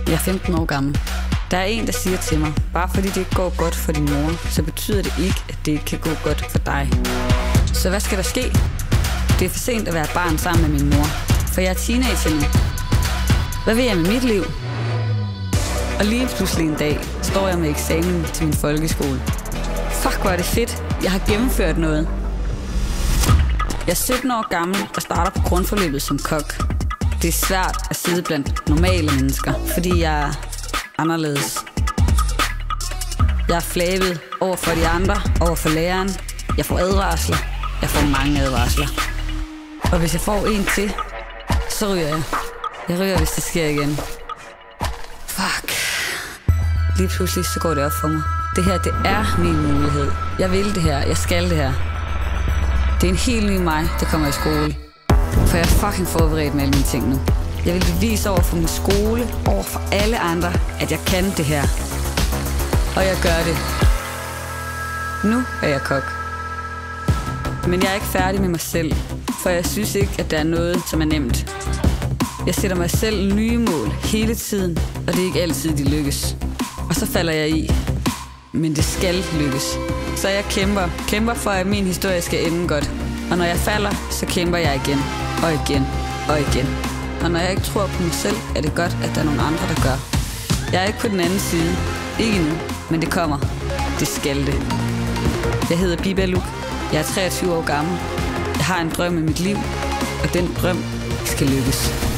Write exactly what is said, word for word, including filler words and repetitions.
Jeg er femten år gammel. Der er en, der siger til mig, bare fordi det ikke går godt for din mor, så betyder det ikke, at det ikke kan gå godt for dig. Så hvad skal der ske? Det er for sent at være barn sammen med min mor, for jeg er teenager nu. Hvad vil jeg med mit liv? Og lige pludselig en dag står jeg med eksamen til min folkeskole. Fuck, hvor er det fedt. Jeg har gennemført noget. Jeg er sytten år gammel og starter på grundforløbet som kok. Det er svært at sidde blandt normale mennesker, fordi jeg er anderledes. Jeg er flabet over for de andre, over for læreren. Jeg får advarsler. Jeg får mange advarsler. Og hvis jeg får en til, så ryger jeg. Jeg ryger, hvis det sker igen. Fuck. Lige pludselig så går det op for mig. Det her, det er min mulighed. Jeg vil det her. Jeg skal det her. Det er en helt ny mig, der kommer i skole. For jeg er fucking forberedt med alle mine ting nu. Jeg vil bevise over for min skole, over for alle andre, at jeg kan det her. Og jeg gør det. Nu er jeg kok. Men jeg er ikke færdig med mig selv, for jeg synes ikke, at der er noget, som er nemt. Jeg sætter mig selv nye mål hele tiden, og det er ikke altid, de lykkes. Og så falder jeg i. Men det skal lykkes. Så jeg kæmper. Kæmper for, at min historie skal ende godt. Og når jeg falder, så kæmper jeg igen. Og igen. Og igen. Og når jeg ikke tror på mig selv, er det godt, at der er nogle andre, der gør. Jeg er ikke på den anden side. Ikke endnu. Men det kommer. Det skal det. Jeg hedder Biba Luc. Jeg er treogtyve år gammel. Jeg har en drøm i mit liv. Og den drøm skal lykkes.